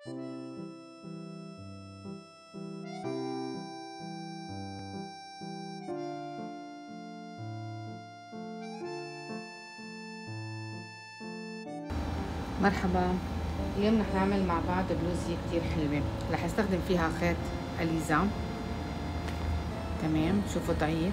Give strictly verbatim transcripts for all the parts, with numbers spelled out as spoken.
مرحبا، اليوم رح نعمل مع بعض بلوزة كتير حلوة. رح استخدم فيها خيط أليزا. تمام، شوفوا ضعيف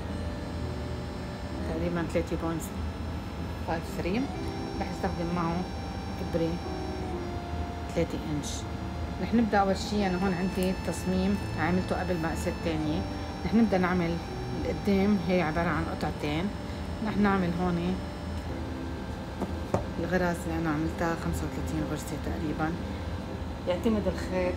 تقريبا ثلاثة بوينت خمسة. رح استخدم معه إبرة ثلاثة إنش. رح نبدأ أول شي. أنا هون عندي تصميم عملته قبل مقاسات تانية. رح نبدأ نعمل القدام، هي عبارة عن قطعتين. رح نعمل هون الغرز اللي أنا عملتها خمسة وثلاثين غرزة تقريبا. يعتمد الخيط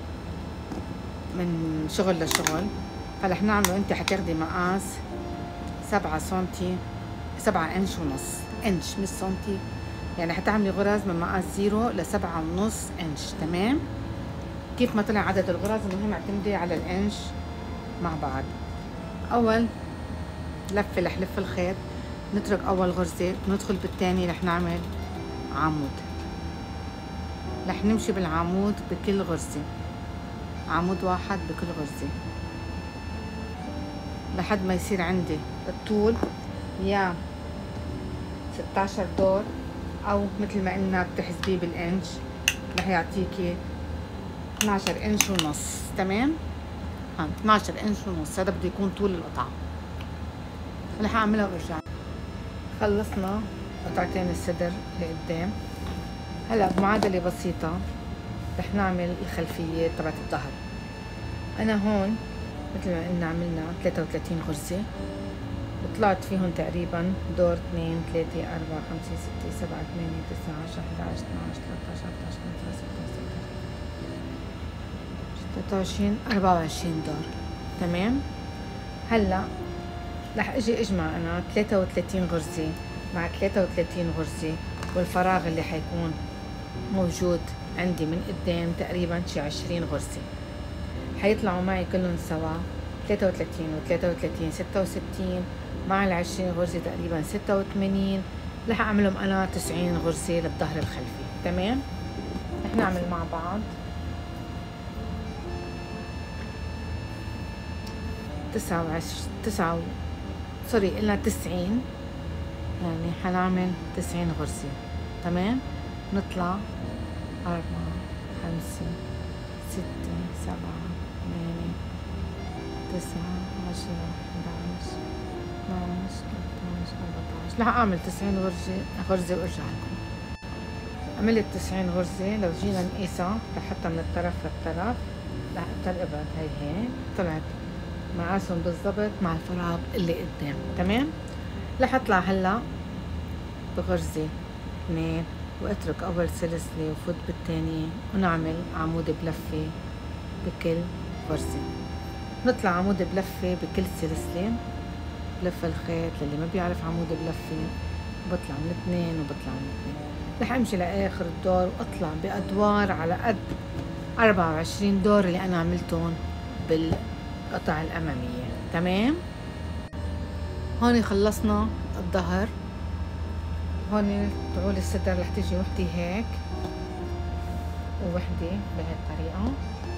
من شغل لشغل. فرح نعمله، انت حتاخدي مقاس سبعة سنتي، سبعة انش ونص، انش مش سنتي، يعني حتعملي غرز من مقاس زيرو لسبعة ونص انش. تمام، كيف ما طلع عدد الغرز المهم اعتمدي على الانش مع بعض. اول لفة رح لف الخيط، نترك اول غرزة، ندخل بالثاني، رح نعمل عمود. رح نمشي بالعمود بكل غرزة، عمود واحد بكل غرزة لحد ما يصير عندي الطول يا ستة عشر دور، او مثل ما قلنا بتحسبيه بالانش رح يعطيكي اثني عشر انش ونص. تمام، ها اثني عشر انش ونص، هذا بده يكون طول القطعة. رح اعملها وارجع. خلصنا قطعتين الصدر لقدام. هلا بمعادلة بسيطة رح نعمل الخلفية تبعت الظهر. انا هون مثل ما قلنا عملنا ثلاثة وثلاثين غرزة، وطلعت فيهم تقريبا دور اثنين ثلاثة أربعة خمسة ستة سبعة ثمانية تسعة عشرة إحدى عشر اثني عشر ثلاثة عشر أربعة عشر خمسة عشر ستة عشر ستة وعشرين أربعة وعشرين دور. تمام، هلا رح اجي اجمع انا ثلاثة وثلاثين غرزة مع ثلاثة وثلاثين غرزة، والفراغ اللي حيكون موجود عندي من قدام تقريبا شي عشرين غرزة، حيطلعوا معي كلهم سوا ثلاثة وثلاثين و ثلاثة وثلاثين ستة وستين مع ال عشرين غرزة تقريبا ستة وثمانين. رح اعملهم انا تسعين غرزة للظهر الخلفي. تمام، رح نعمل مع بعض تسعة وعشرين تسعة سوري قلنا تسعين، يعني حنعمل تسعين غرزة. تمام، نطلع أربعة خمسة ستة سبعة ثمانية تسعة عشرة إحدى عشر اثني عشر ثلاثة عشر أربعة عشر. رح أعمل تسعين غرزة غرزة وأرجع لكم. عملت تسعين غرزة. لو جينا نقيسها لحتى من الطرف للطرف، لحتى الإبر هي هيك طلعت مقاسهم بالضبط مع الفراغ اللي قدام. تمام، رح اطلع هلا بغرزة اثنين واترك اول سلسلة وفوت بالثانية، ونعمل عمود بلفة بكل غرزة. نطلع عمود بلفة بكل سلسلة، بلف الخيط. للي ما بيعرف عمود بلفة، بطلع من اثنين وبطلع من اثنين. رح امشي لاخر الدور واطلع بادوار على قد أربعة وعشرين دور اللي انا عملتهم بالقطع الامامية. تمام، هون خلصنا الظهر. هون طول الصدر رح تيجي وحدة هيك ووحدة بهالطريقة.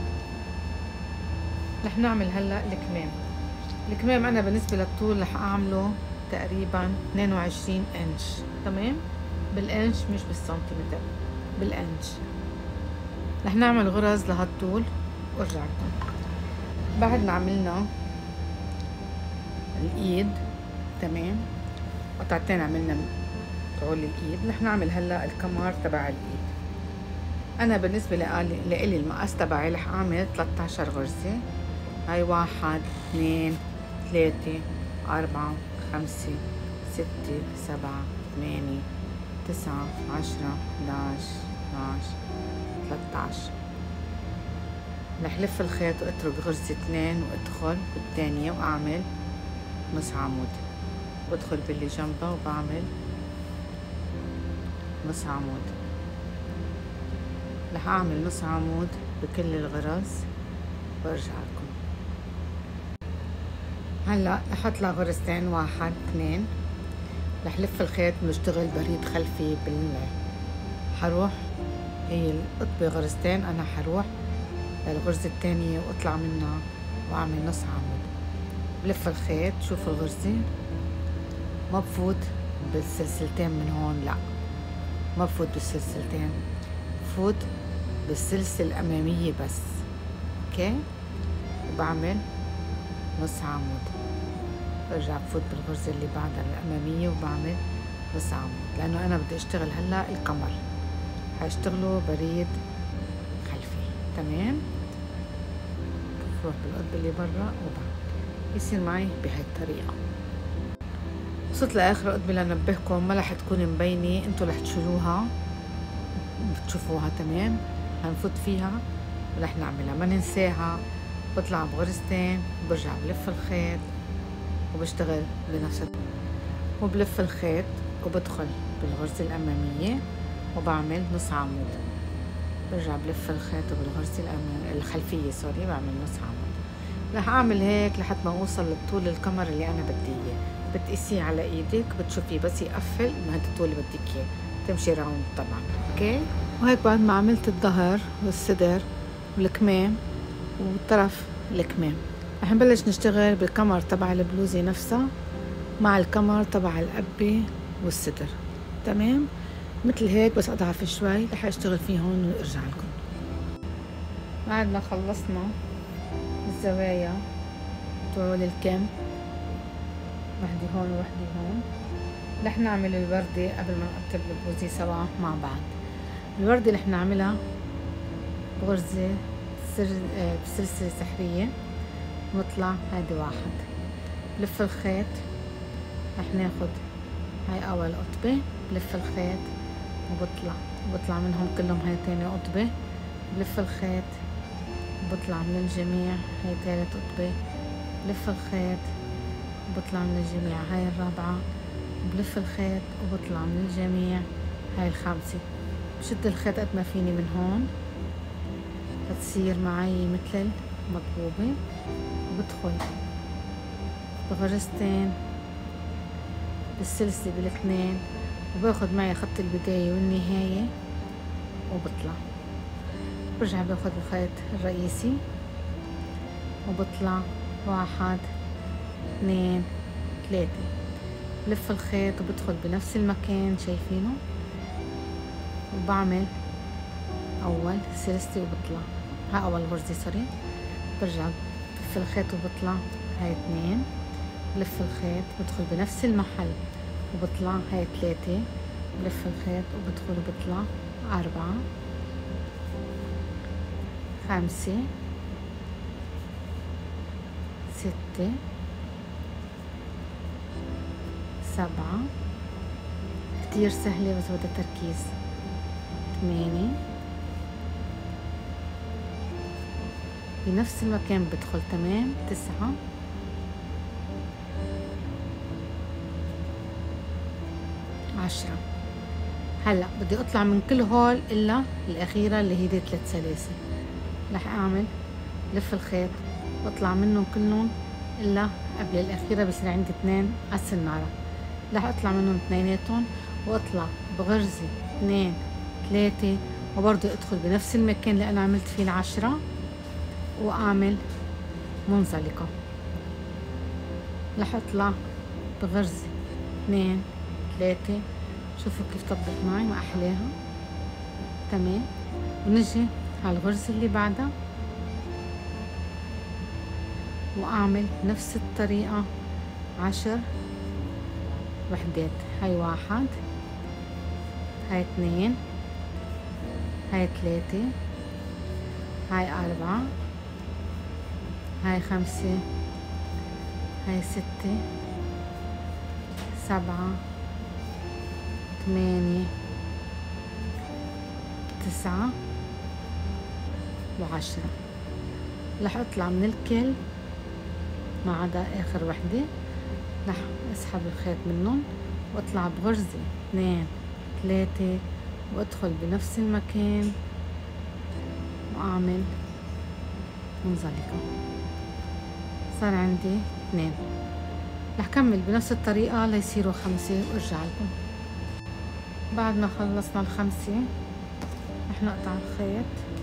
رح نعمل هلا الكمام. الكمام انا بالنسبة للطول رح اعمله تقريبا اثنين وعشرين انش. تمام، بالانش مش بالسنتيمتر، بالانش. رح نعمل غرز لهالطول وارجع لكم. بعد ما عملنا الايد، تمام، قطعتين عملنا طول الايد، رح نعمل هلا الكمار تبع الايد. انا بالنسبه لإلي المقاس تبعي رح اعمل ثلاثة عشر غرزه. هاي واحد اثنين ثلاثة أربعة خمسة ستة سبعة ثمانية تسعة عشرة إحدى عشر اثني عشر ثلاثة عشر. رح لف الخيط واترك غرزة اثنين وادخل بالثانية واعمل نص عمود، بدخل باللي جنبها وبعمل نص عمود. رح اعمل نص عمود بكل الغرز وارجع لكم. هلا رح اطلع غرزتين، واحد اثنين، رح لف الخيط ونشتغل بريد خلفي بال حروح هي القطبة غرزتين، أنا حروح للغرزة التانية وأطلع منها وأعمل نص عمود. بلف الخيط، شوفوا الغرزة ما بفوت بالسلسلتين من هون، لا ما بفوت بالسلسلتين، بفوت بالسلسلة الأمامية بس. اوكي، وبعمل نص عمود، برجع بفوت بالغرزة اللي بعدها الأمامية وبعمل نص عمود، لأنه أنا بدي أشتغل هلا القمر، هشتغله بريد خلفي. تمام، بروح بالقطب اللي برا وبعمل، يصير معي بهاي الطريقة. وصلت لآخر قطبة لنبهكم، ما رح تكون مبينة، انتو رح تشيلوها بتشوفوها. تمام، هنفوت فيها ورح نعملها، ما ننساها. بطلع بغرزتين وبرجع بلف الخيط وبشتغل بنفس وبلف الخيط وبدخل بالغرزة الأمامية وبعمل نص عمود، برجع بلف الخيط وبالغرزة الأمامية الخلفية سوري بعمل نص عمود. رح أعمل هيك لحد ما أوصل للطول القمر اللي أنا بدي إياه. بتقيسيه على إيدك، بتشوفيه بس يقفل ما هذا الطول اللي بدك إياه، تمشي راوند طبعا. أوكي، وهيك بعد ما عملت الظهر والصدر والكمام وطرف الكمام، رح نبلش نشتغل بالقمر تبع البلوزة نفسها مع القمر تبع القبة والصدر. تمام، مثل هيك بس أضعف شوي رح أشتغل فيه هون وأرجع لكم. بعد ما خلصنا الزوايا طول الكم، وحدة هون وحدة هون، رح نعمل الوردة قبل ما نقطب البلوزة سوا مع بعض. الوردة رح نعملها بغرزة بسلسلة سحرية ونطلع هيدي واحد، بلف الخيط رح ناخد هاي أول قطبة، بلف الخيط وبطلع وبطلع منهم كلهم هاي تاني قطبة، بلف الخيط وبطلع من الجميع هاي تالت قطبة، بلف الخيط وبطلع من الجميع هاي الرابعة، بلف الخيط وبطلع من الجميع هاي الخامسة. بشد الخيط قد ما فيني من هون بتصير معي مثل المطبوبة، وبدخل بغرزتين بالسلسلة بالاثنين وباخد معي خط البداية والنهاية وبطلع، برجع باخد الخيط الرئيسي وبطلع واحد اثنين ثلاثة، بلف الخيط وبدخل بنفس المكان شايفينه، وبعمل أول سلسلة وبطلع ها أول غرزة سوري، برجع بلف الخيط وبطلع هاي اثنين، بلف الخيط بدخل بنفس المحل وبطلع هاي ثلاثة، بلف الخيط وبدخل وبطلع أربعة خمسة ستة سبعة، كتير سهلة بس بدها تركيز، ثمانية، بنفس المكان بدخل تمام، تسعة، عشرة. هلا بدي اطلع من كل هول الا الاخيرة اللي هي ثلاث سلاسل، رح اعمل لف الخيط واطلع منهم كلهم الا قبل الاخيرة بصير عندي اثنين على السنارة، رح اطلع منهم اثنيناتهم واطلع بغرزة اثنين ثلاثة وبرضه ادخل بنفس المكان اللي انا عملت فيه العشرة واعمل منزلقة، رح اطلع بغرزة اثنين ثلاثة، شوفوا كيف طبقت معي ما احلاها. تمام، ونجي على الغرزة اللي بعدها واعمل نفس الطريقة عشر وحدات، هاي واحد، هاي اثنين، هاي ثلاثة، هاي أربعة، هاي خمسة، هاي ستة، سبعة، ثمانية، تسعة، وعشرة. رح اطلع من الكل ما عدا اخر وحدة، رح اسحب الخيط منهم واطلع بغرزة اثنين ثلاثة وادخل بنفس المكان واعمل منزلقة، صار عندي اثنين. رح كمل بنفس الطريقة ليصيروا خمسة وارجع لكم. بعد ما خلصنا الخمسة رح رح نقطع الخيط.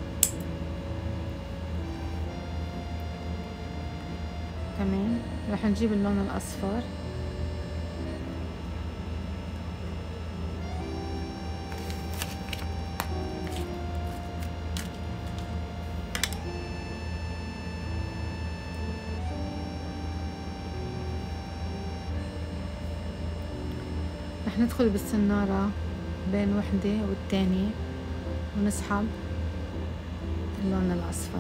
تمام. رح نجيب اللون الاصفر رح ندخل بالسنارة بين وحدة والتانية ونسحب اللون الأصفر.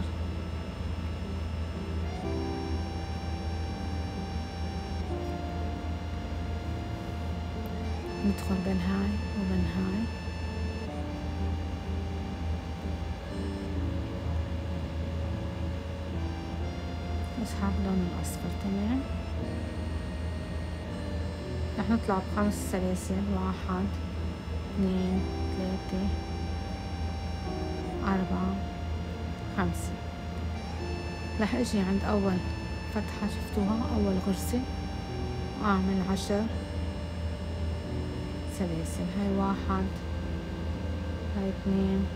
ندخل بين هاي وبين هاي. نسحب اللون الأصفر. تمام. رح نطلع بخمس سلاسل. واحد اثنين ثلاثة أربعة خمسة. رح اجي عند أول فتحة شفتوها، أول غرزة، وأعمل عشر سلاسل. هاي واحد، هاي اثنين،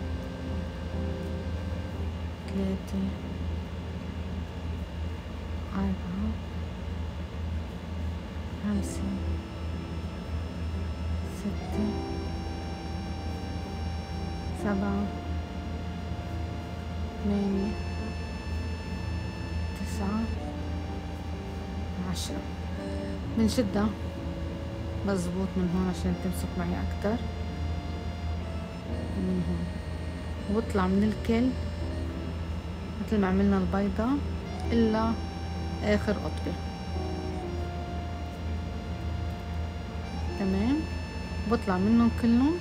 ثلاثة، أربعة، خمسة، ستة، سبعة، ثمانية، تسعة، عشرة. بنشدها مظبوط من هون عشان تمسك معي أكتر. من هون وبطلع من الكل مثل ما عملنا البيضة إلا آخر قطبة. تمام. بطلع منهم كلهم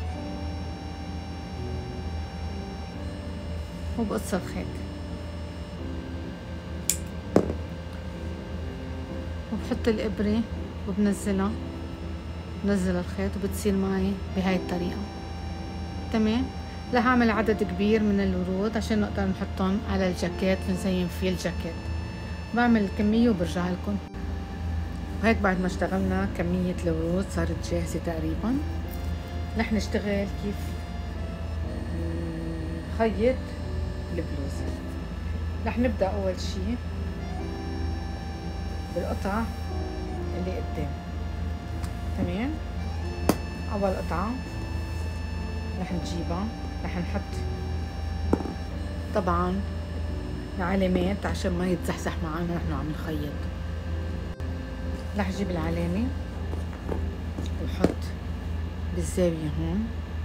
وبقص الخيط وبحط الإبرة وبنزلها، بنزل الخيط وبتصير معي بهاي الطريقة. تمام. رح اعمل عدد كبير من الورود عشان نقدر نحطهم على الجاكيت نزين فيه الجاكيت. بعمل الكمية وبرجع لكم. وهيك بعد ما اشتغلنا كمية الورود صارت جاهزة تقريبا. رح نشتغل كيف نخيط البلوزة. رح نبدأ أول شي بالقطع اللي قدام. تمام. أول قطعة رح نجيبها، رح نحط طبعا علامات عشان ما يتزحزح معنا نحن عم نخيط. رح اجيب العلامة وحط بالزاوية هون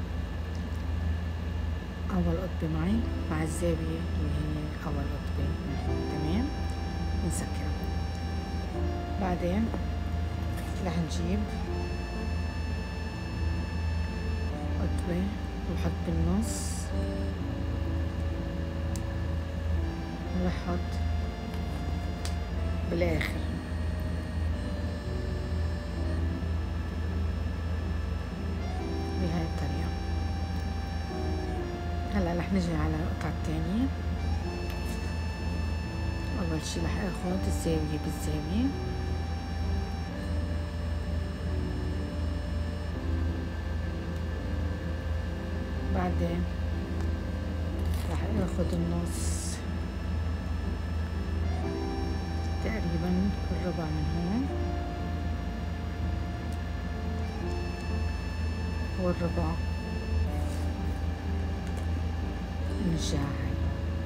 أول قطبة معي مع الزاوية اللي هي أول قطبة من هون. تمام. بنسكرها. بعدين رح نجيب قطبة وحط بالنص ورح احط بالاخر. بهاي الطريقة. هلا رح نجي على القطعة الثانية. اول شي رح اخد الزاوية بالزاوية بعدين رح اخد النص تقريبا الربع من هون والربع من الجهة هاي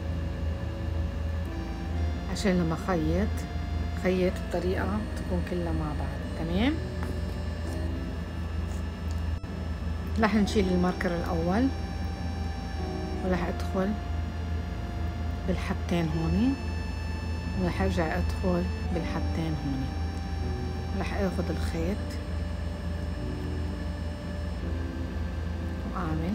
عشان لما خيط خيط بطريقة تكون كلها مع بعض. تمام. رح نشيل الماركر الأول ورح أدخل بالحبتين هوني ورح أرجع أدخل بالحبتين هوني. رح أخذ الخيط وأعمل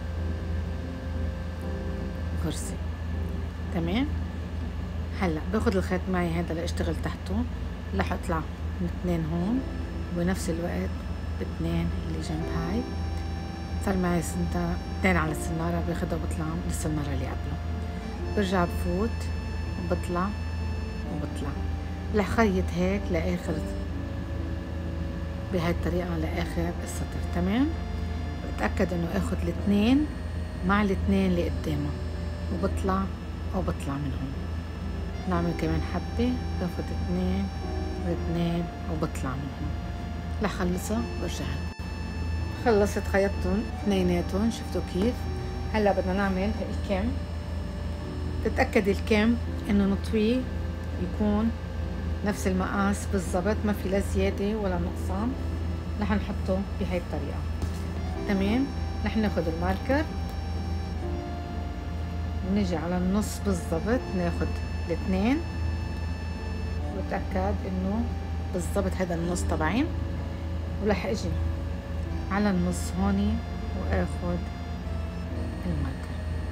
غرزة. تمام. هلا باخذ الخيط معي هذا لأشتغل تحته. رح أطلع من اثنين هون وبنفس الوقت باثنين اللي جنب هاي. صار معي سنتر اثنين على السنارة، باخدها وبطلع للسنارة اللي قبله. برجع بفوت وبطلع وبطلع. رح خيط هيك لآخر بهاي الطريقة لآخر السطر. تمام. بتأكد انه اخد الاثنين مع الاثنين اللي قدامها وبطلع او بطلع من هون. نعمل كمان حبة، باخد اثنين واثنين وبطلع من هون لخلصها برجع. خلصت خيطتهم اثنيناتهم، شفتوا كيف؟ هلا بدنا نعمل الكم. تتأكد الكم انه نطويه يكون نفس المقاس بالضبط، ما في لا زيادة ولا نقصان. رح نحطه بهاي الطريقة. تمام. رح ناخد الماركر ونجي على النص بالضبط، ناخد الاثنين وتأكد انه بالضبط هذا النص تبعين، ورح اجي على النص هوني واخد الماركر.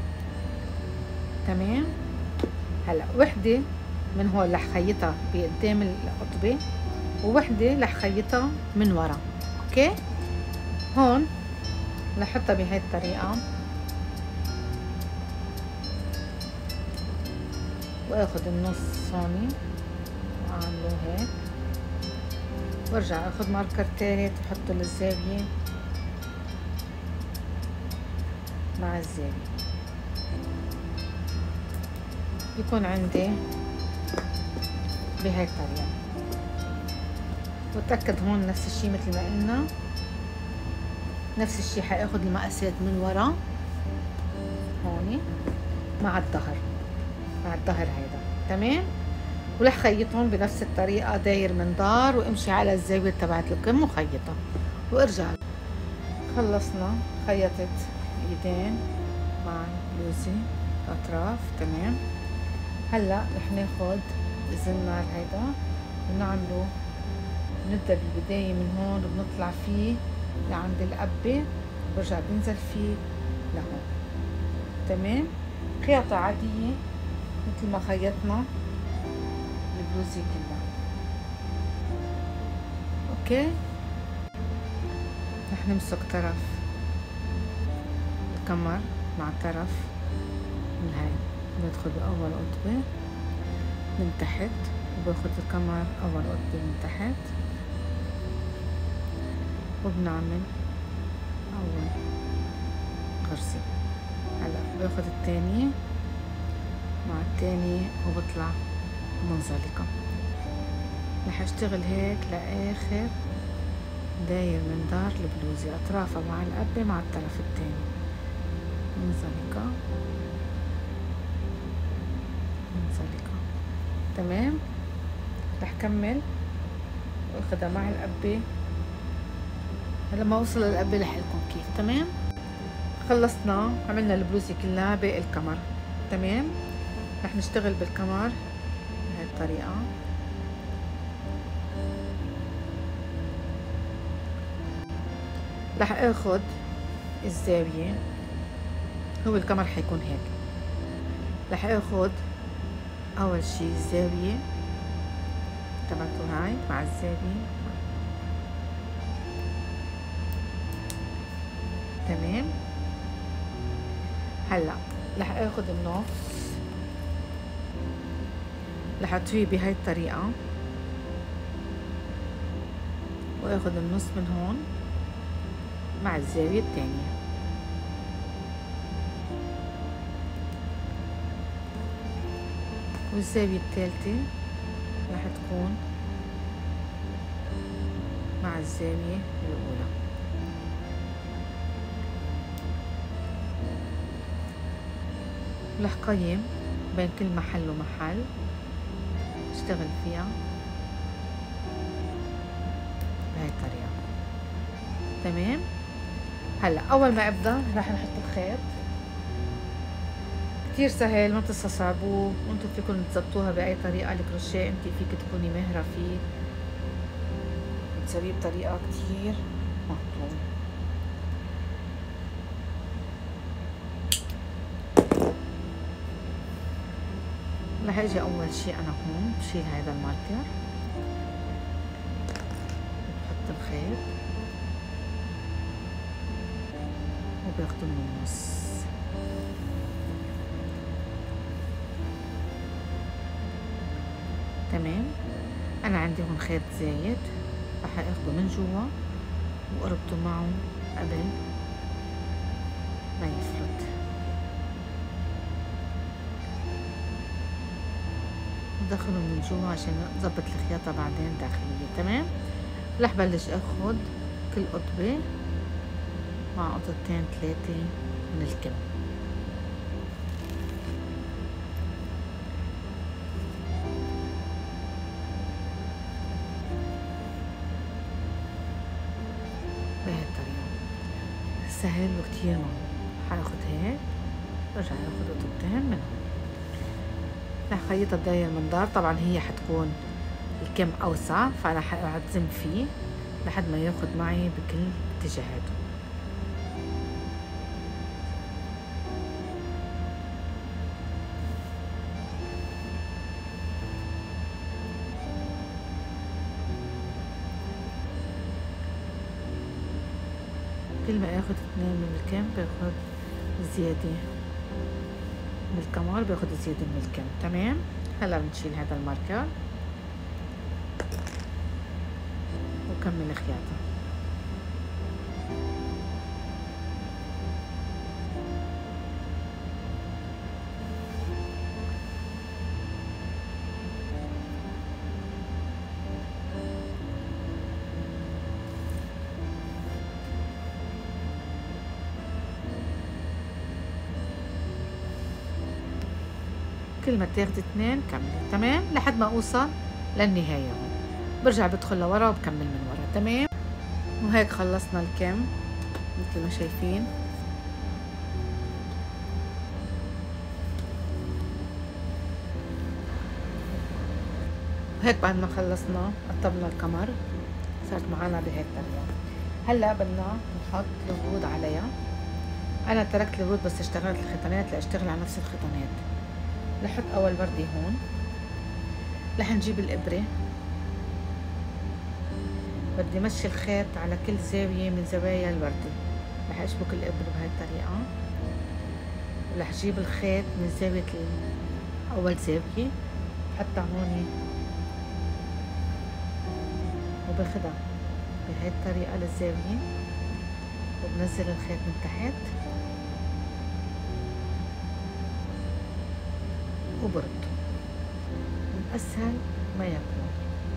تمام. هلا وحده من هون رح خيطها بقدام القطبه ووحده رح خيطها من ورا. اوكي. هون رح احطها بهاي الطريقه واخد النص هوني واعمله هيك، وارجع اخد ماركر تالت وحطه للزاويه مع الزاويه، يكون عندي بهاي الطريقه. وتأكد هون نفس الشي مثل ما قلنا، نفس الشي حاخد المقاسات من ورا هوني مع الظهر، مع الظهر هيدا. تمام. ورح خيطهم بنفس الطريقه، داير من دار وامشي على الزاويه تبعت الكم وخيطها وارجع. خلصنا خيطت ايدين مع البلوزه اطراف. تمام. هلا رح ناخد الزنار هيدا ونعمله، بنبدا بالبدايه من هون وبنطلع فيه لعند القبه برجع بنزل فيه لهون. تمام. خياطه عاديه مثل ما خيطنا البلوزه كلها. اوكي. رح نمسك طرف الكمر مع طرف من هاي، بدخل بأول قطبة من تحت وباخد الكمر أول قطبة من تحت وبنعمل أول غرزة. هلا باخد التانية مع التانية وبطلع منزلقة. رح اشتغل هيك لآخر داير من دار البلوزة، أطرافها مع القبة مع الطرف التاني منزلقة منزلقة. تمام. رح كمل واخدها مع القبة. هلا ما اوصل للقبة رح لكم كيف. تمام. خلصنا، عملنا البلوزة كلها، باقي الكمر. تمام. رح نشتغل بالكمر بهاي الطريقة. رح اخد الزاوية، هو الكمر حيكون هيك. رح اخد اول شي الزاوية تبعته هاي مع الزاوية. تمام. هلا رح اخد النص، رح اطويه بهاي الطريقة واخد النص من هون مع الزاوية التانية. والزاوية الثالثة راح تكون مع الزاوية الأولى. رح قيم بين كل محل ومحل اشتغل فيها بهاي الطريقة. تمام. هلا أول ما أبدأ راح نحط الخيط. كتير سهل، ما تستصعبوه، وانتم فيكم تظبطوها بأي طريقة. الكروشيه انت فيك تكوني ماهرة فيه، بتسويه بطريقة كتير مهضومة. رح اجي أول شي أنا هون بشيل هذا الماركر، بحط الخيط وباخده من النص. تمام. انا عندي هون خيط زايد رح اخده من جوا واربطه معه قبل ما يفلت. ندخله من جوا عشان نظبط الخياطة بعدين داخلية. تمام. رح بلش اخد كل قطبة مع قطتين ثلاثة من الكم. بهالطريقة سهل وكتير معقول. حاخد هيك برجع اخد قطبتين منهم. رح خيطها بداير المنظار. طبعا هي حتكون الكم اوسع، فانا حأعزم فيه لحد ما ياخد معي بكل اتجاهاته. كل ما اخد اثنين من الكم باخد زيادة من الكمار، باخد زيادة من الكم. تمام. هلا بنشيل هذا الماركر وكمل خياطة. كل ما تاخدي اثنين كملي. تمام. لحد ما اوصل للنهاية هون برجع بدخل لورا وبكمل من ورا. تمام. وهيك خلصنا الكم مثل ما شايفين. وهيك بعد ما خلصنا قطبنا الكمر صارت معنا بهيك طريقة. هلا بدنا نحط الورود عليها. انا تركت الورود بس اشتغلت الخيطانات لاشتغل على نفس الخيطانات. رح احط اول وردة هون. رح نجيب الابرة، بدي مشي الخيط على كل زاوية من زوايا الوردة. رح اشبك الابرة بهاي الطريقة. رح اجيب الخيط من زاوية اول زاوية بحطها هون وباخدها بهاي الطريقة للزاوية وبنزل الخيط من تحت وبرد. من اسهل ما يكون.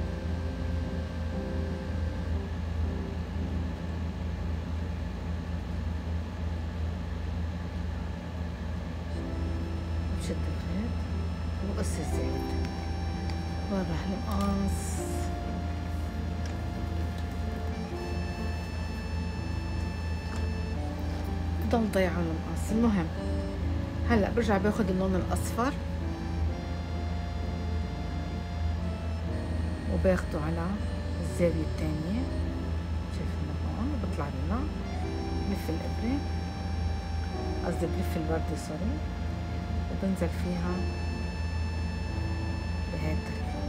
بشد الخيط وبقص الزيت. وين راح المقص؟ ضل ضيع على المقص. المهم هلا برجع باخد اللون الاصفر وباخده على الزاوية الثانية. شايفينه هون وبطلع لنا بلف الابرة، قصدي بلف الوردة سوري، وبنزل فيها بهاي الطريقة.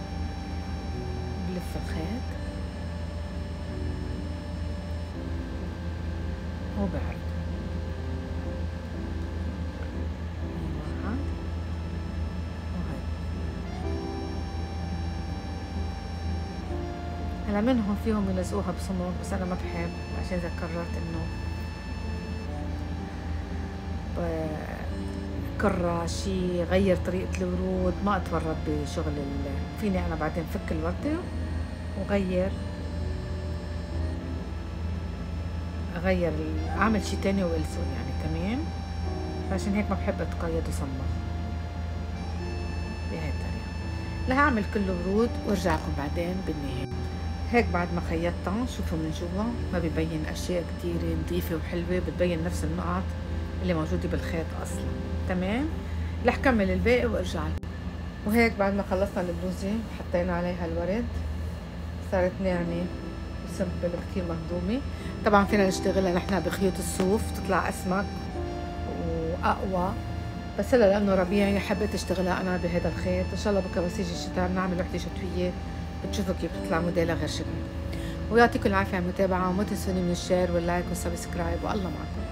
بلف الخيط وبعرض. هلا منهم فيهم يلزقوها بصمغ بس انا ما بحب، عشان اذا قررت انه كرة شي غير طريقة الورود ما اتورط بشغل ال... فيني انا بعدين فك الوردة وغير اغير اعمل شي تاني والزقه يعني. تمام. عشان هيك ما بحب اتقيد وصمغ بهاي الطريقة. رح اعمل كل ورود وارجعكم بعدين بالنهاية. هيك بعد ما خيطتها شوفوا من جوا ما ببين اشياء كتيرة نظيفة وحلوة، بتبين نفس النقط اللي موجودة بالخيط اصلا. تمام. رح كمل الباقي وارجع لكم. وهيك بعد ما خلصنا البلوزة حطينا عليها الورد صارت ناعمة وسمبل كتير مهضومة. طبعا فينا نشتغلها نحن بخيوط الصوف تطلع اسمك واقوى، بس هلا لانه ربيعي حبيت اشتغلها انا بهذا الخيط. ان شاء الله بكره بس يجي الشتاء بنعمل وحده شتويه بتشوفوا كيف بتطلع موديلها غير شكل. ويعطيكم العافيه على المتابعه، وما تنسوني من الشير واللايك والسبسكرايب، والله معكم.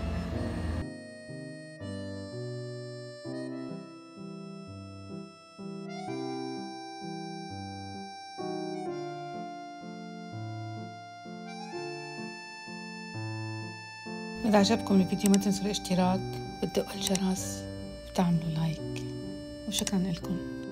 إذا عجبكم الفيديو ما تنسوا الاشتراك وتدقوا الجرس وتعملوا لايك، وشكرا لكم.